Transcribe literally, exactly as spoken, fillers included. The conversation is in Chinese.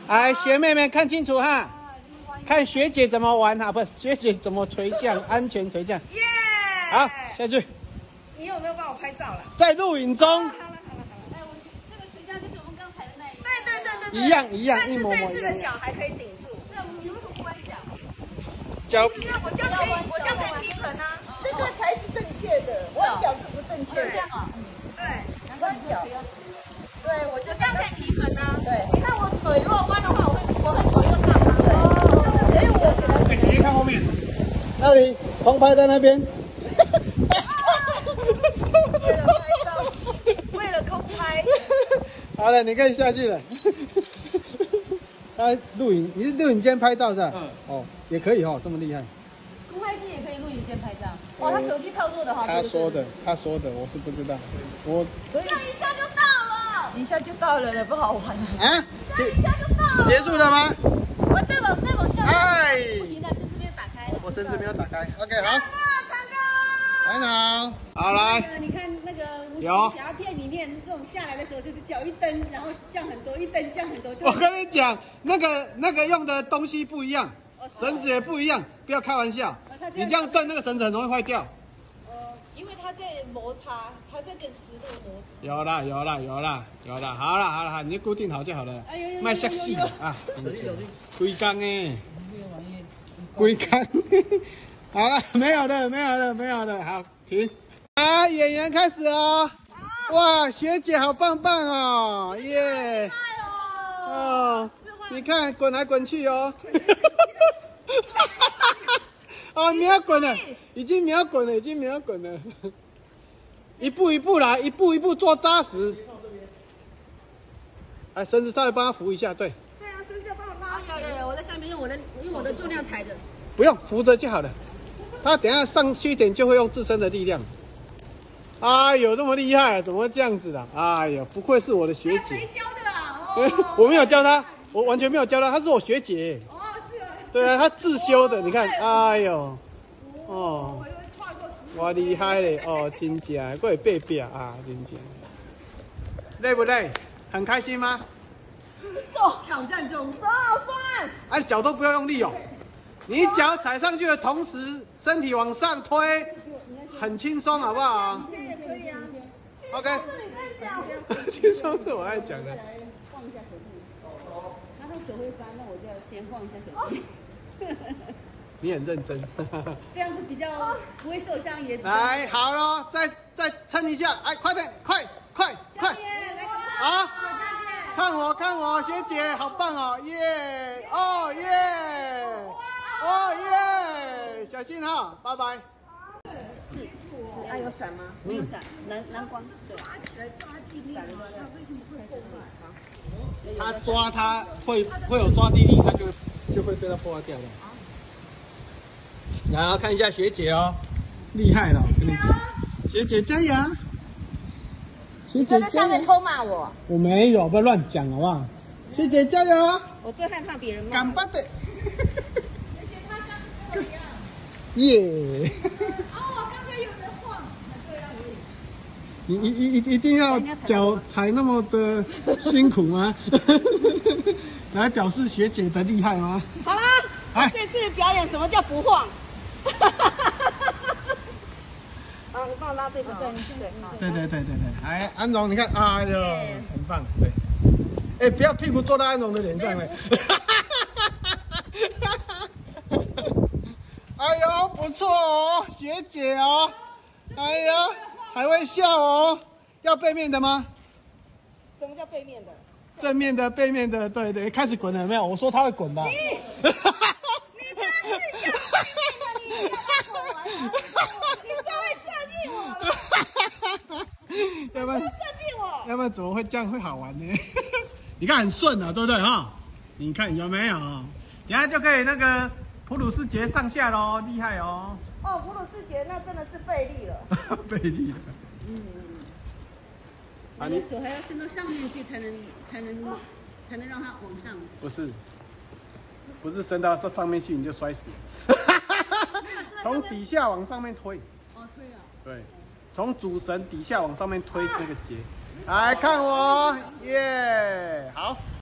来，学妹们看清楚哈，看学姐怎么玩哈，不是学姐怎么垂降，安全垂降。 耶！ 好，下去。 你有没有帮我拍照了？ 在录影中。 好了好了好了。 哎，我这个垂降就是我们刚才的那一个。 对对对对对。 一样一样， 但是一模模这次的一样。 脚还可以顶住。 对，你为什么不弯脚？ 脚。 因为我这样可以，我这样可以平衡啊。 这个才是正确的，弯脚是不正确的。 这样啊？ 对， 弯脚。 对，我就这样可以平衡啊。 对， 你看我腿如果弯的话，我会我会左右上嘛。 对，所以我觉得。 哎，姐姐看后面，那里空拍在那边。 为了拍照，为了空拍。 好了，你可以下去了。他录影，你是录影间拍照是吧？嗯。哦，也可以哦，这么厉害。 公开机也可以录影键拍照。哦，他手机操作的哈。 他说的，他说的，我是不知道。我。 这一下就到了，一下就到了，不好玩啊？ 这一下就到了。 结束了吗？ 我再往再往下。 哎。 不行的，绳子没有打开。 我绳子没有打开。OK， 好。 看到。 来好，好来。 你看那个有夹片里面这种下来的时候，就是脚一蹬，然后降很多，一蹬降很多。 我跟你讲，那个那个用的东西不一样，绳子也不一样，不要开玩笑。你这样蹬那个绳子很容易坏掉。 呃，因为它在摩擦，它在跟石头摩擦。 有啦有啦有啦有啦，好啦好啦，你固定好就好了，卖下细的啊，龟缸哎，龟缸，好了，没有了没有了没有了，好停。啊，演员开始哦！哇，学姐好棒棒哦，耶！哦，你看滚来滚去哦。哦，秒滚了，已经秒滚了，已经秒滚了。一步一步来，一步一步做扎实。哎，绳子稍微帮他扶一下，对。 对啊，绳子要帮我拉。对对，我在下面用我的用我的重量踩着。 不用，扶着就好了。他等一下上去一点就会用自身的力量。哎呦，这么厉害，怎么会这样子啊？哎呦，不愧是我的学姐。 谁教的啦？哦， 我没有教他，我完全没有教他，她是我学姐。 哦，是啊。 对啊，她自修的，你看，哎呦，哦，哇厉害嘞，哦，真假，还会背背啊，真假。累不累？很开心吗？ 哦，挑战中，手好酸。 哎，脚都不要用力哦，你脚踩上去的同时，身体往上推，很轻松，好不好？ 现在也可以啊。 OK。 是你在讲。 轻松是我爱讲的。 晃一下手机。然后手会发，那我就要先晃一下手机。 你很认真。 这样子比较不会受伤，也比较。 来，好了，再再撑一下，哎，快点，快快快！好，看我看我，学姐好棒哦，耶，哦耶，哦耶，小心哈，拜拜。 它有闪吗？ 没有闪，蓝蓝光。对。 他抓它会会有抓地力，它就就会被它破坏掉的。然后看一下学姐哦，厉害了，我跟你讲，学姐加油！学姐在下面偷骂我。 我没有，不要乱讲好不好？学姐加油！ 我最害怕别人骂。 干巴的。耶！ 哦，我刚才有人晃，这样而已。 你一一一定要脚踩那么的辛苦吗？来表示学姐的厉害吗？ 好啦，我这次表演什么叫不晃。好，你帮我拉这个。对， 对对对对对，哎，安荣，你看，哎呦，很棒，对。哎，不要屁股坐到安荣的脸上嘞。哎呦，不错哦，学姐哦，哎呦，还会笑哦。要背面的吗？ 什么叫背面的？ 正面的、背面的，对对，开始滚了，有没有？我说他会滚吧。 你，你这样自己讲背面的，你不要玩了，你这会设计我了。 要不然设计我？ 要不然怎么会这样会好玩呢？你看很顺啊，对不对哈？你看有没有？等下就可以那个普鲁士节上下喽，厉害哦。 哦，普鲁士节那真的是费力了。 费力了。 嗯。啊，你手还要伸到上面去才能才能才能让它往上。 不是，不是伸到上上面去你就摔死。从底下往上面推。 哦，推啊。 对，从主绳底下往上面推那个结。来看我，耶，好。